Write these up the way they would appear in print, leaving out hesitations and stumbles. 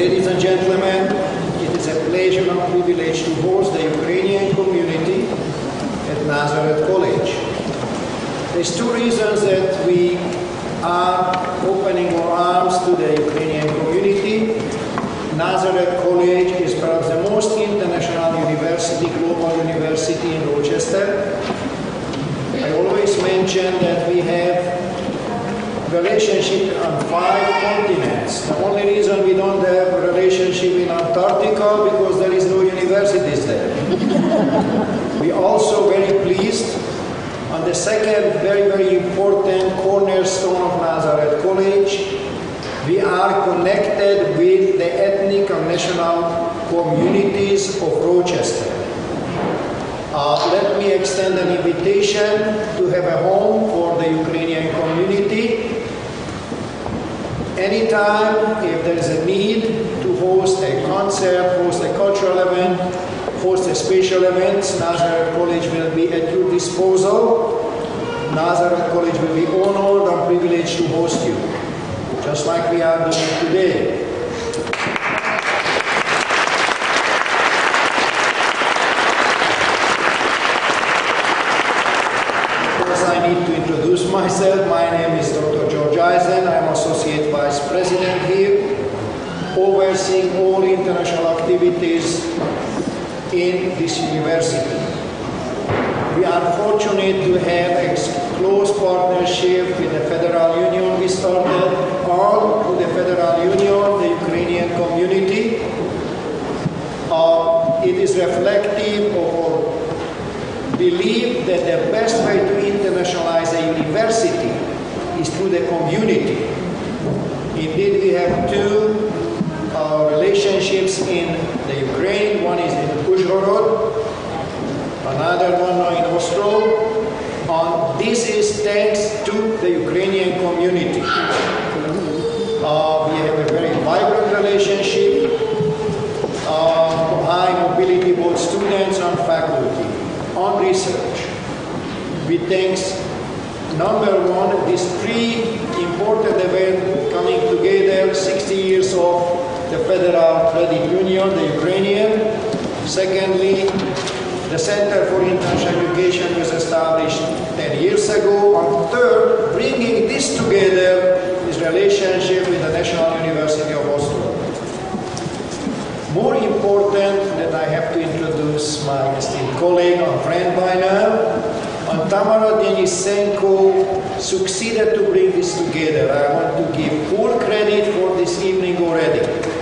Ladies and gentlemen, it is a pleasure and privilege to host the Ukrainian community at Nazareth College. There's two reasons that we are opening our arms to the Ukrainian community. Nazareth College is perhaps the most international university, global university in Rochester. I always mention that we have relationship on 5 continents. The only reason we don't have a relationship in Antarctica because there is no universities there. We are also very pleased on the second very important cornerstone of Nazareth College. We are connected with the ethnic and national communities of Rochester. Let me extend an invitation to have a home for the Ukrainian community. Anytime, if there is a need to host a concert, host a cultural event, host a special event, Nazareth College will be at your disposal. Nazareth College will be honored and privileged to host you, just like we are doing today. I need to introduce myself. My name is Dr. George Eisen. I'm Associate Vice President here, overseeing all international activities in this university. We are fortunate to have a close partnership with the Federal Union. We started all through the Federal Union, the Ukrainian community. It is reflective of our believe that the best way to internationalize a university is through the community. Indeed, we have two relationships in the Ukraine. One is in Uzhhorod, another one in Oslo. This is thanks to the Ukrainian community. We have a very vibrant relationship, high mobility both students and faculty. On research, we think, number one, these 3 important events coming together, 60 years of the Federal Credit Union, the Ukrainian. Secondly, the Center for International Education was established 10 years ago. And third, bringing this together is relationship with the National University of Oslo. More important that I have to introduce my esteemed colleague and friend by now, and Tamara Denisenko succeeded to bring this together. I want to give full credit for this evening already.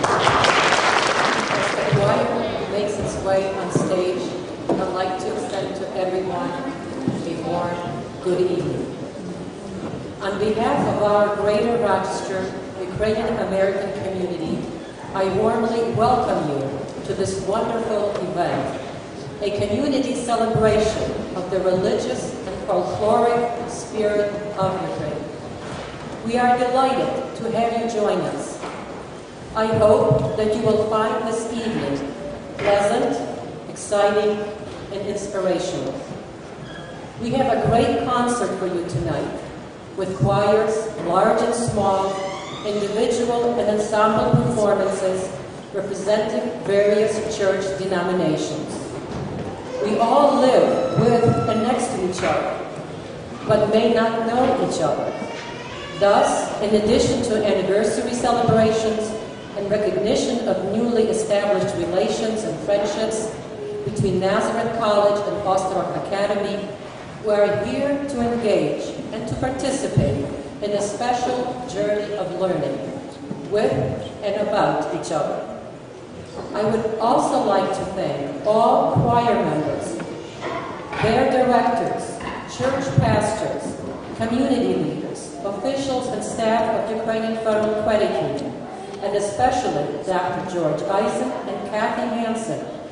As the choir makes its way on stage, I'd like to extend to everyone a warm good evening. On behalf of our Greater Rochester Ukrainian American community, I warmly welcome you to this wonderful event, a community celebration of the religious and folkloric spirit of Ukraine. We are delighted to have you join us. I hope that you will find this evening pleasant, exciting, and inspirational. We have a great concert for you tonight, with choirs, large and small, individual and ensemble performances representing various church denominations. We all live with and next to each other, but may not know each other. Thus, in addition to anniversary celebrations and recognition of newly established relations and friendships between Nazareth College and Ostrog Academy, we are here to engage and to participate in a special journey of learning with and about each other. I would also like to thank all choir members, their directors, church pastors, community leaders, officials and staff of Ukrainian Federal Credit Union, and especially Dr. George Eisen and Kathy Hansen